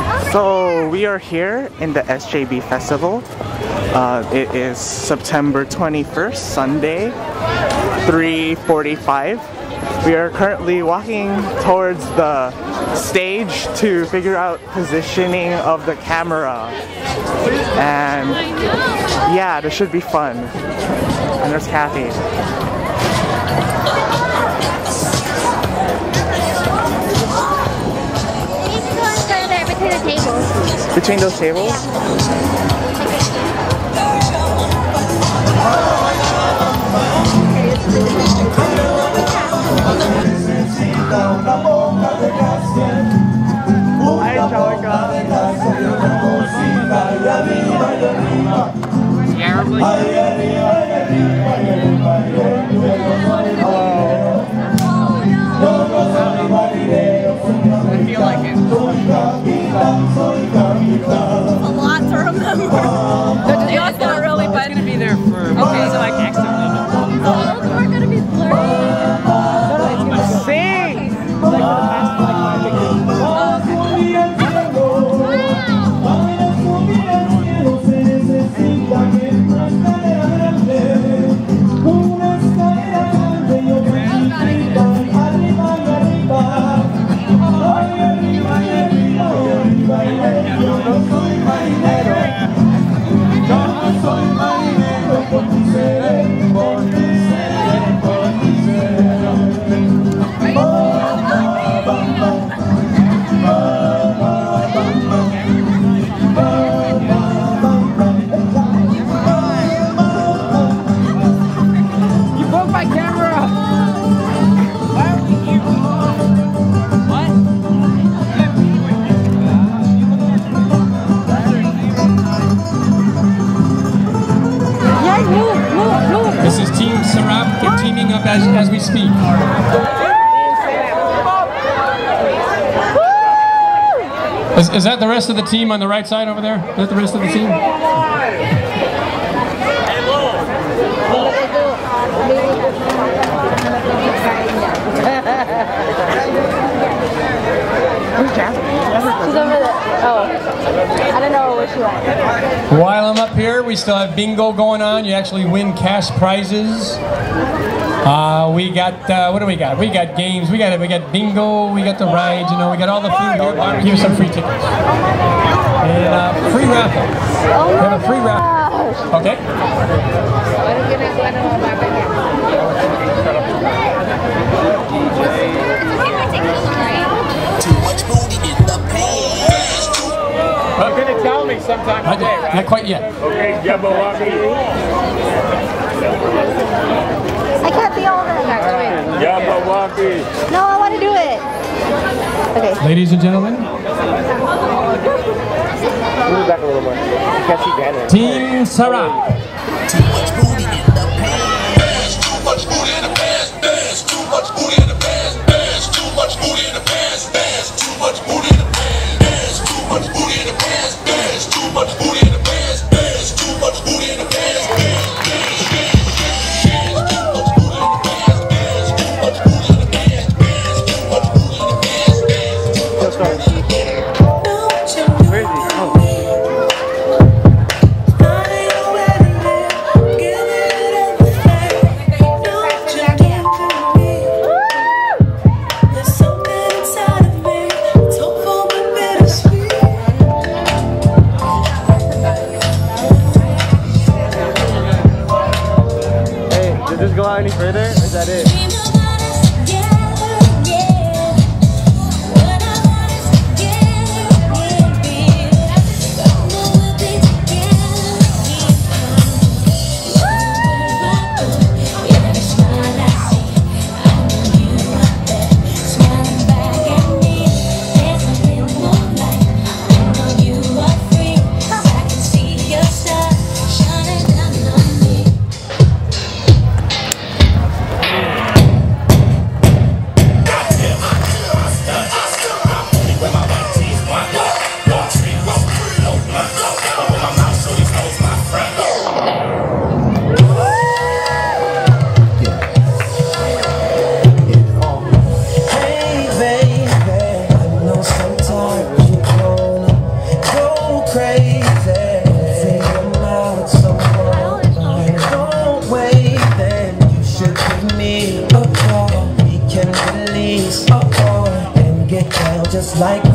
So we are here in the SJB Festival. It is September 21st, Sunday, 3:45. We are currently walking towards the stage to figure out positioning of the camera. And yeah, this should be fun. And there's Kathy. Between those tables? Hi, Angelica. I feel like it. A lot to remember. It's not really, but it's gonna be there for okay. So like extra limits. So we're gonna be blurry. Sing! As we speak. Is that the rest of the team on the right side over there? Is that the rest of the team? She's over there. Oh, I don't know where she went. While I'm up here, we still have bingo going on. You actually win cash prizes. We got what do we got? We got games. We got bingo. We got the rides. You know, we got all the food here. I'll give you some free tickets and free raffle. Oh, we have a free raffle. Okay. You're gonna tell me sometime today, right? Not quite yet. Okay, Jabberwocky. I can't be over there. Jabberwocky. No, I want to do it. Okay. Ladies and gentlemen. Move back a little more. You can't see Daniel. Team Sarah. Too much booty in the pants. Too much booty in the pants. Too much booty in the pants. Too much booty in the pants. Too much booty in the pants. Too much booty in the pants. Too much booty in the pants. Too much booty in the pants. crazy. Say I'm out with someone. Don't wait, then you should give me a call. We can release and get down just like